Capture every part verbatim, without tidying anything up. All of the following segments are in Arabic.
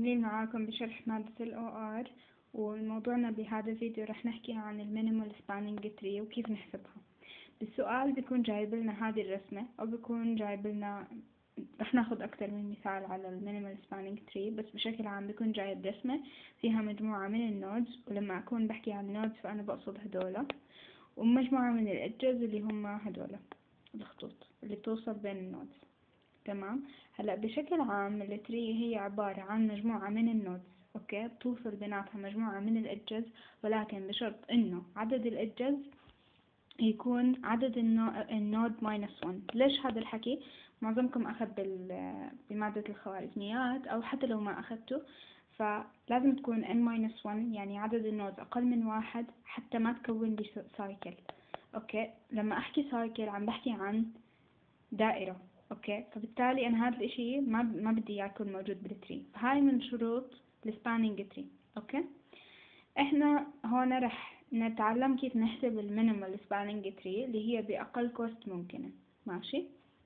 مكملين معاكم بشرح مادة ال أو آر، وموضوعنا بهذا الفيديو رح نحكي عن المينيمال سبانينج تري وكيف نحسبها. بالسؤال بيكون جايب لنا هذه الرسمة أو بيكون جايب لنا، رح ناخد أكثر من مثال على المينيمال سبانينج تري، بس بشكل عام بيكون جايب رسمة فيها مجموعة من النودز، ولما أكون بحكي عن النودز فأنا بقصد هدولا، ومجموعة من الإدجز اللي هم هدولا الخطوط اللي بتوصل بين النودز. تمام. هلا بشكل عام التري هي عبارة عن مجموعة من النودز، اوكي، بتوصل بيناتها مجموعة من الإدجز، ولكن بشرط انه عدد الإدجز يكون عدد النود ماينس ون. ليش هذا الحكي؟ معظمكم أخذ بمادة الخوارزميات، أو حتى لو ما أخذته فلازم تكون n ماينس ون، يعني عدد النودز أقل من واحد حتى ما تكون لي سايكل. اوكي، لما أحكي سايكل عم بحكي عن دائرة، اوكي، فبالتالي انا هذا الاشي ما ب... ما بدي اياه يكون موجود بالتري. هاي من شروط السبانينج تري. اوكي، احنا هون رح نتعلم كيف نحسب المينيمال سبانينج تري اللي هي باقل كوست ممكنة. ماشي،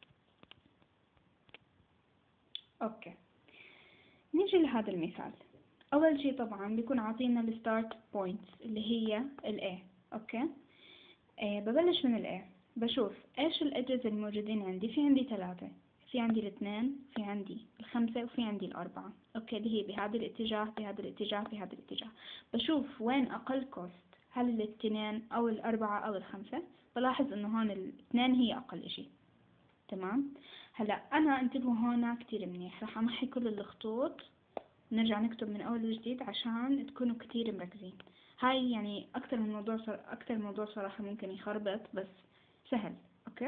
اوكي، نيجي لهذا المثال. اول شي طبعا بيكون عاطينا الستارت بوينتس اللي هي ال A. اوكي، آه ببلش من ال A، بشوف ايش الإدجز الموجودين عندي. في عندي ثلاثة، في عندي الاثنين، في عندي الخمسة، وفي عندي الأربعة. اوكي، اللي هي بهذا الاتجاه بهذا الاتجاه بهذا الاتجاه. بشوف وين أقل كوست، هل الاثنين أو الأربعة أو الخمسة. بلاحظ إنه هون الاثنين هي أقل إشي. تمام. هلا أنا انتبهوا هون كتير منيح، رح أمحي كل الخطوط نرجع نكتب من أول وجديد عشان تكونوا كتير مركزين. هاي يعني أكتر من موضوع صر... أكتر موضوع صراحة ممكن يخربط، بس سهل. أوكي،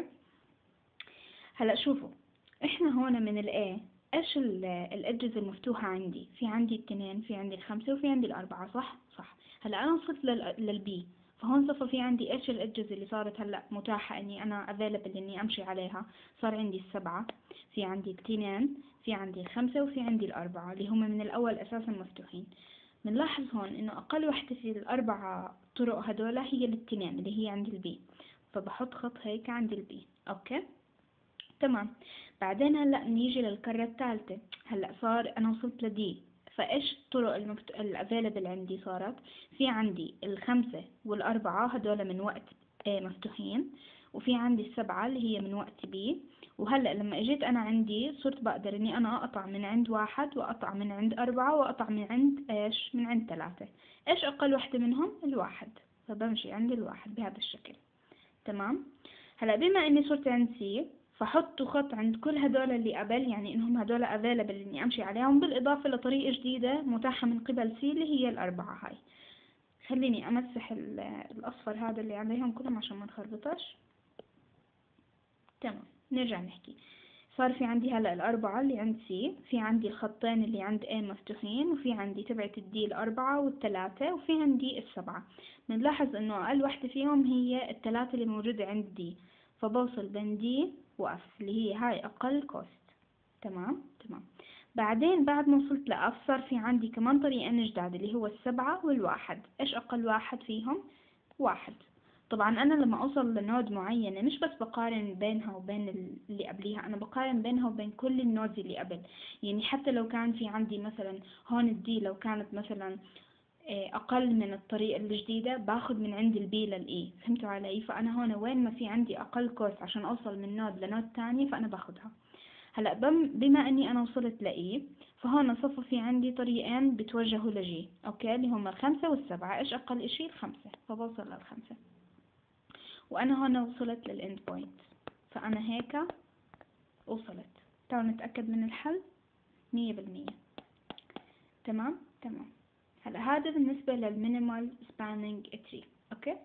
هلا شوفوا، إحنا هون من ال A إيش الإدجز المفتوحة عندي؟ في عندي الاثنين، في عندي الخمسة، وفي عندي الأربعة. صح صح. هلا أنا وصلت لل للبي، فهون صفى في عندي إيش الإدجز اللي صارت هلا متاحة إني أنا available إني أمشي عليها. صار عندي السبعة، في عندي الاثنين، في عندي الخمسة، وفي عندي الأربعة اللي هم من الأول أساسا مفتوحين. بنلاحظ هون إنه أقل وحدة في الأربعة طرق هدول هي الاثنين اللي هي عند البي، فبحط خط هيك عند البي. أوكي، تمام. بعدين هلا نيجي للكرة الثالثة. هلا صار أنا وصلت لدي، فإيش الطرق المفت... الأفيلبل عندي؟ صارت في عندي الخمسة والأربعة هدول من وقت A مفتوحين، وفي عندي السبعة اللي هي من وقت B. وهلأ لما اجيت أنا عندي صرت بقدر إني أنا أقطع من عند واحد، وأقطع من عند أربعة، وأقطع من عند إيش؟ من عند ثلاثة. إيش أقل وحدة منهم؟ الواحد، فبمشي عند الواحد بهذا الشكل. تمام. هلأ بما إني صرت عند C، فحطوا خط عند كل هدول اللي قبل، يعني إنهم هدول available إني أمشي عليهم، بالإضافة لطريقة جديدة متاحة من قبل C اللي هي الأربعة هاي. خليني أمسح الأصفر هذا اللي عليهم كلهم عشان ما نخربطش. تمام، نرجع نحكي. صار في عندي هلا الأربعة اللي عند C، في عندي الخطين اللي عند A مفتوحين، وفي عندي تبعت الدي الأربعة والثلاثة، وفي عندي السبعة. بنلاحظ إنه أقل وحدة فيهم هي الثلاثة اللي موجودة عند D، فبوصل بين D وF اللي هي هاي أقل كوست. تمام تمام. بعدين بعد ما وصلت لأف صار في عندي كمان طريقين جداد اللي هو السبعة والواحد. إيش أقل واحد فيهم؟ واحد. طبعا أنا لما أوصل لنود معينة مش بس بقارن بينها وبين اللي قبليها، أنا بقارن بينها وبين كل النودز اللي قبل. يعني حتى لو كان في عندي مثلا هون الدي لو كانت مثلا أقل من الطريقة الجديدة، باخد من عند البي للإي. فهمتوا علي؟ فأنا هون وين ما في عندي أقل كوست عشان أوصل من نود لنود تانية فأنا باخدها. هلا بما اني انا وصلت لاي، فهون صفى في عندي طريقين بتوجهوا لجي، اوكي، اللي هم الخمسة والسبعة. ايش اقل اشي؟ الخمسة، فبوصل للخمسة. وانا هون وصلت للاند بوينت، فانا هيك وصلت. تعالوا نتأكد من الحل مية بالمية. تمام تمام. هلا هذا بالنسبة للمينيمال سبانينج تري. اوكي،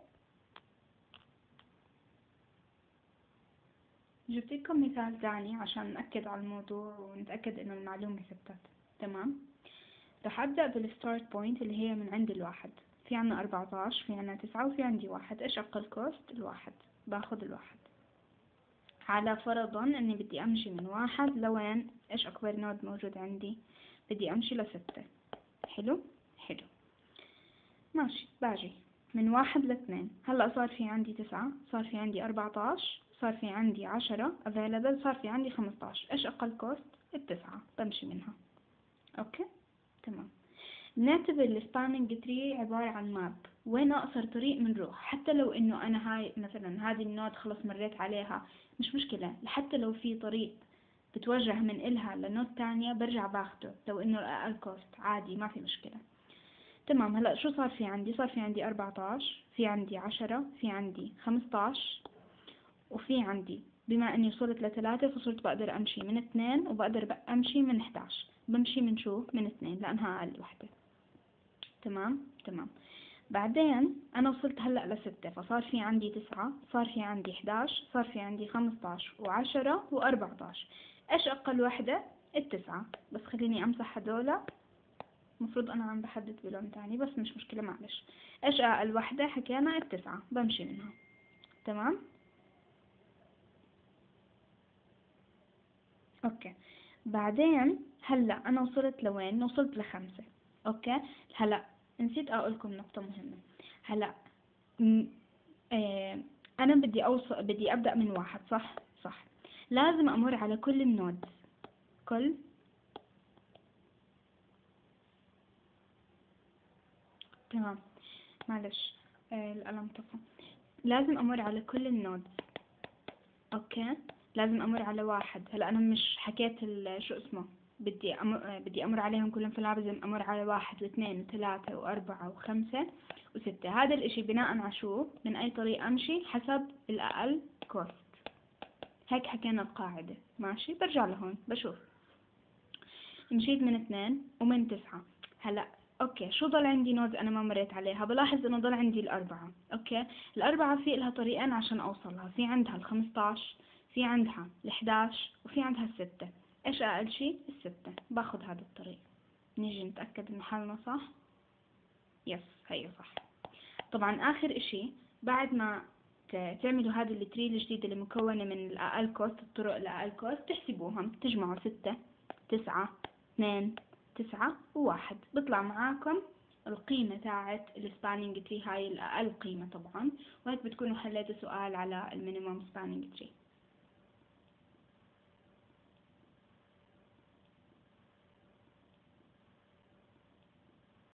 جبت لكم مثال ثاني عشان نأكد على الموضوع ونتأكد انه المعلومة ثبتت. تمام. رح أبدأ بالستارت بوينت اللي هي من عند الواحد. في عنا أربعتاش، في عنا تسعة، وفي عندي واحد. إيش أقل كوست؟ الواحد، باخد الواحد. على فرضا إني بدي أمشي من واحد لوين؟ إيش أكبر نود موجود عندي؟ بدي أمشي لستة. حلو حلو، ماشي. باجي من واحد لاثنين. هلأ صار في عندي تسعة، صار في عندي أربعتاش، صار في عندي عشرة available، صار في عندي خمستاش. إيش أقل كوست؟ التسعة، بمشي منها. أوكي، تمام. بنعتبر السباننج تري عبارة عن ماب، وين أقصر طريق بنروح، حتى لو إنه أنا هاي مثلا هذه النود خلص مريت عليها مش مشكلة، حتى لو في طريق بتوجه من إلها لنود تانية برجع باخده لو إنه الأقل كوست عادي ما في مشكلة. تمام. هلا شو صار في عندي؟ صار في عندي أربعتاش، في عندي عشرة، في عندي خمستاش، وفي عندي بما اني وصلت لثلاثة فصرت بقدر امشي من اثنين، وبقدر بقى امشي من احداش. بمشي من شو؟ من اثنين لانها اقل وحدة. تمام تمام. بعدين انا وصلت هلأ لستة، فصار في عندي تسعة، صار في عندي احداش، صار في عندي خمستاش وعشرة واربعتاش. ايش اقل وحدة؟ التسعة. بس خليني امسح هدولا، مفروض انا عم بحدد بلون تاني بس مش مشكلة معلش. ايش اقل وحدة؟ حكينا التسعة، بمشي منها. تمام. اوكي. بعدين هلا انا وصلت لوين؟ وصلت لخمسة. اوكي. هلا نسيت اقول لكم نقطة مهمة. هلا م- آه انا بدي اوصل، بدي ابدأ من واحد، صح؟ صح. لازم امر على كل النودز. كل تمام. معلش، آه القلم طفى. لازم امر على كل النودز. اوكي. لازم امر على واحد. هلا انا مش حكيت ال- شو اسمه، بدي امر بدي امر عليهم كلهم، فلازم امر على واحد واثنين وثلاثة واربعة وخمسة وستة. هذا الاشي بناء على شو؟ من اي طريق امشي حسب الاقل كوست. هيك حكينا القاعدة. ماشي. برجع لهون بشوف. مشيت من اثنين ومن تسعة. هلا اوكي، شو ضل عندي نود انا ما مريت عليها؟ بلاحظ انه ضل عندي الاربعة. اوكي. الاربعة في لها طريقين عشان اوصلها، في عندها الخمستاش، في عندها الحداش، وفي عندها الستة. ايش اقل شي؟ الستة. باخد هذا الطريق. نيجي نتأكد ان حالنا صح. يس، هي صح. طبعا اخر اشي بعد ما ت- تعملوا هذه التري الجديدة اللي مكونة من الأقل كوست، الطرق الأقل كوست تحسبوهم، تجمعوا ستة، تسعة، اثنين، تسعة، وواحد، بيطلع معاكم القيمة تاعت السبانينج تري، هاي الأقل قيمة طبعا. وهيك بتكونوا حليتوا سؤال على المينيمم سبانينج تري.